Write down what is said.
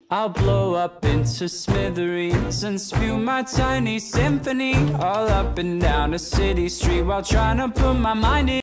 I'll blow up into smithereens and spew my tiny symphony all up and down a city street while trying to put my mind in